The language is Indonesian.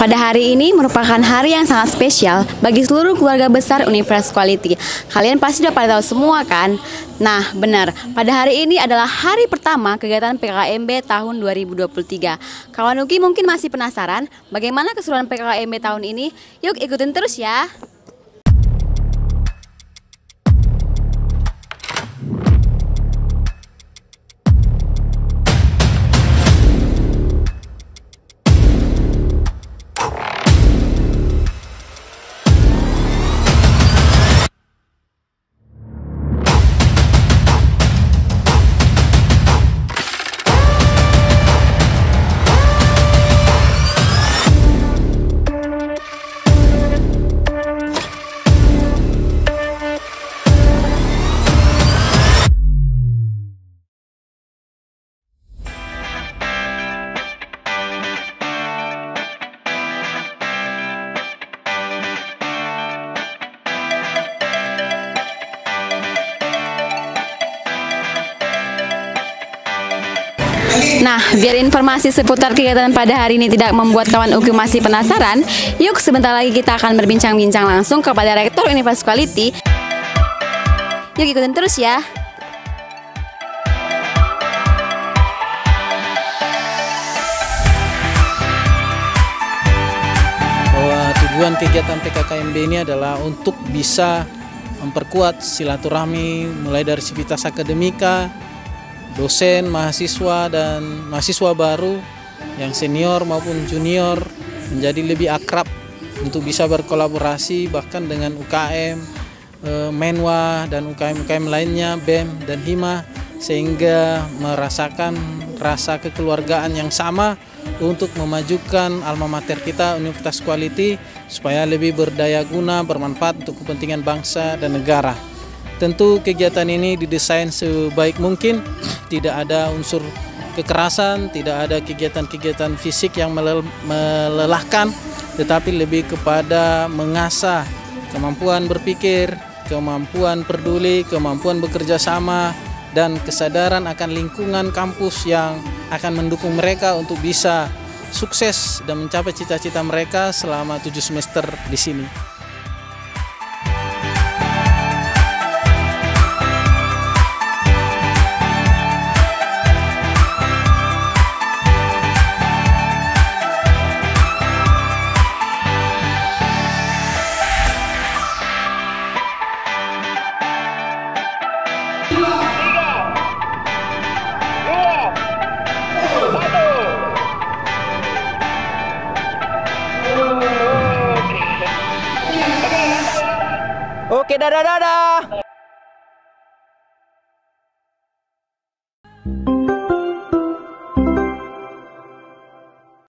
pada hari ini merupakan hari yang sangat spesial bagi seluruh keluarga besar Universitas Quality. Kalian pasti udah pada tahu semua kan? Nah, benar. Pada hari ini adalah hari pertama kegiatan PKKMB tahun 2023. Kawan Uki mungkin masih penasaran bagaimana keseruan PKKMB tahun ini? Yuk ikutin terus ya. Nah, biar informasi seputar kegiatan pada hari ini tidak membuat kawan UKI masih penasaran, yuk sebentar lagi kita akan berbincang-bincang langsung kepada Rektor Universitas Quality. Yuk ikutin terus ya. Bahwa tujuan kegiatan PKKMB ini adalah untuk bisa memperkuat silaturahmi mulai dari sivitas akademika, dosen, mahasiswa, dan mahasiswa baru yang senior maupun junior menjadi lebih akrab untuk bisa berkolaborasi bahkan dengan UKM, Menwa, dan UKM-UKM lainnya, BEM dan Hima, sehingga merasakan rasa kekeluargaan yang sama untuk memajukan alma mater kita Universitas Quality supaya lebih berdaya guna, bermanfaat untuk kepentingan bangsa dan negara. Tentu kegiatan ini didesain sebaik mungkin, tidak ada unsur kekerasan, tidak ada kegiatan-kegiatan fisik yang melelahkan, tetapi lebih kepada mengasah kemampuan berpikir, kemampuan peduli, kemampuan bekerja sama, dan kesadaran akan lingkungan kampus yang akan mendukung mereka untuk bisa sukses dan mencapai cita-cita mereka selama 7 semester di sini. Oke, dadah.